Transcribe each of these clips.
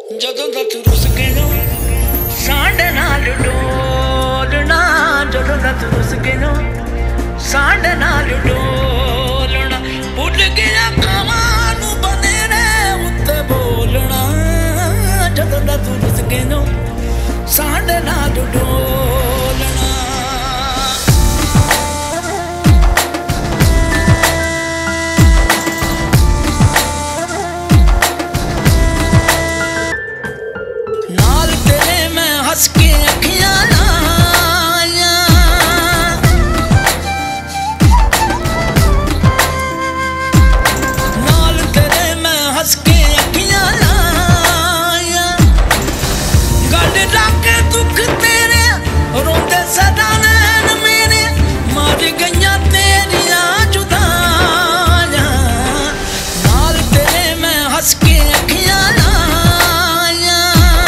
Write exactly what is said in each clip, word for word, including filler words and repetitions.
ਜਦੋਂ ਦਾ ਤੂੰ ਰੁੱਸ ਗਿਆ ਸਾਡੇ ਨਾਲ ਡੋਲਣਾ ਜਦੋਂ ਦਾ ਤੂੰ ਰੁੱਸ ਗਿਆ ਸਾਡੇ ਨਾਲ ਡੋਲਣਾ ਭੁੱਲ ਗਿਆ ਕਾਵਾਂ ਨੂੰ ਬਨੇਰੇ ਉੱਤੇ ਬੋਲਣਾ ਜਦੋਂ ਦਾ ਤੂੰ ਰੁੱਸ ਗਿਆ ਸਾਡੇ ਨਾਲ ਡੋਲਣਾ ਨਾਲ ਤੇਰੇ ਮੈਂ ਹੱਸ ਕੇ ਅੱਖੀਆਂ ਲਾਈਆਂ ਨਾਲ ਤੇਰੇ ਮੈਂ ਹੱਸ ਕੇ ਅੱਖੀਆਂ ਲਾਈਆਂ ਗੱਲ ਰੱਖ ਕੇ ਦੁੱਖ ਤੇਰੇ ਰੋਂਦੇ ਸਦਾ ਨੈਣ ਮੇਰੇ ਮਰ ਗਈਆਂ ਤੇਰੀਆਂ ਜੁਦਾਈਆਂ ਨਾਲ ਤੇਰੇ ਮੈਂ ਹੱਸ ਕੇ ਅੱਖੀਆਂ ਲਾਈਆਂ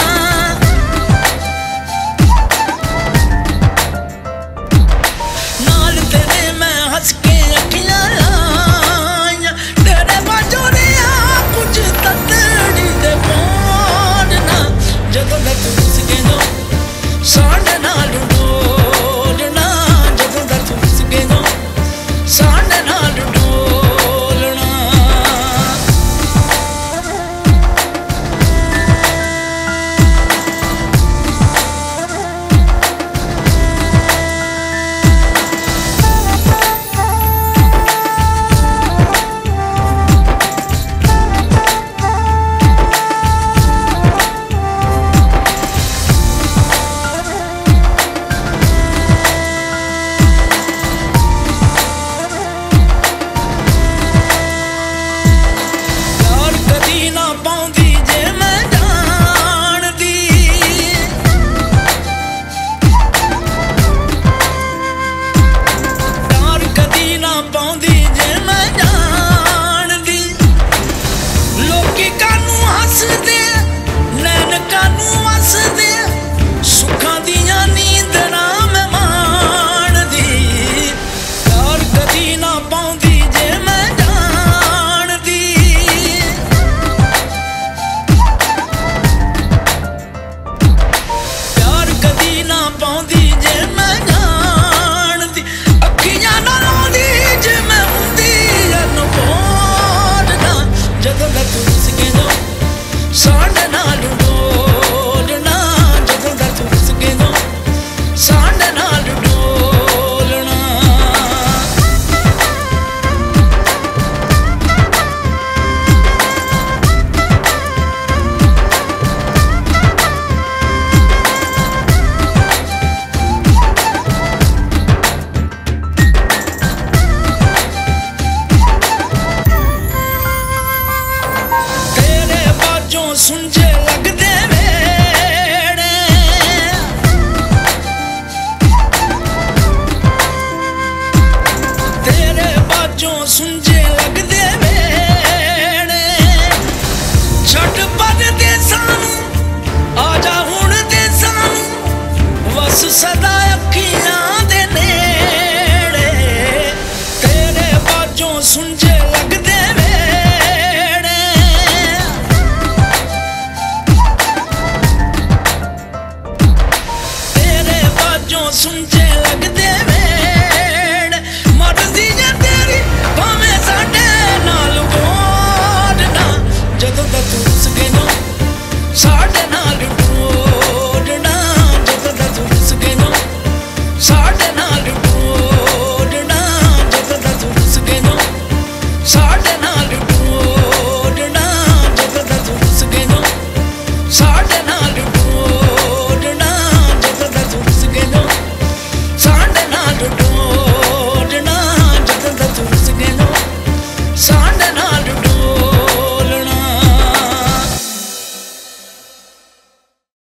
ਨਾਲ ਤੇਰੇ ਮੈਂ ਹੱਸ ਕੇ ਅੱਖੀਆਂ ਲਾਈਆਂ ਤੇਰੇ ਬਾਝੋਂ ਦੀਆਂ ਕੁਝ ਤੱਤੜੀ ਦੇ ਪੋੜਨਾ ਜਦੋਂ ਦਾ ਤੂੰ ਰੁੱਸ ਗਿਆ ਸਾਡੇ ਨਾਲ ਡੋਲਣਾ ਜਦੋਂ ਦਾ ਤੂੰ ਰੁੱਸ ਗਿਆ ਸਾਡੇ ਨਾਲ ਡੋਲਣਾ ਯਾਰ ਕਦੀ ਨਾ ਪਾਉਂਦੀ ਜੇ ਮੈਂ ਜਾਣਦੀ ਯਾਰ ਕਦੀ ਨਾ ਪਾਉਂਦੀ ਜੇ ਮੈਂ ਜਾਣਦੀ ਲੋਕੀ ਕਾਨੂੰ ਹੱਸਦੇ ਨੈਣ ਕਾਨੂੰ ਵਸਦੇ ਸੁੱਖਾਂ ਦੀਆਂ ਨੀਂਦਰਾਂ ਮੈਂ ਮਾਣਦੀ ਯਾਰ ਕਦੀ ਨਾ ਪਾਉਂਦੀ ਜੇ ਮੈਂ ਜਾਣਦੀ ਪਿਆਰ ਕਦੀ ਨਾ ਪਾਉਂਦੀ ਜੇ ਮੈਂ ਜਾਣਦੀ ਅੱਖੀਆਂ ਨਾ ਲਾਉਂਦੀ ਜੇ ਮੈਂ ਹੁੰਦੀ ਅਨਮੋਲਣਾ ਜਦੋਂ ਦਾ ਤੂੰ ਰੁੱਸ ਗਿਆ ਸਾਡੇ ਨਾਲ ਡੋਲਣਾ ਜਦੋਂ ਦਾ ਤੂੰ ਰੁੱਸ ਗਿਆ ਸਾਡੇ ਨਾਲ ਡੋਲਣਾ ਤੇਰੇ ਬਾਝੋਂ ਸੁੰਝੇ ਲੱਗਦੇ ਵੇੜੇ ਤੇਰੇ ਬਾਝੋਂ ਸੁੰਝੇ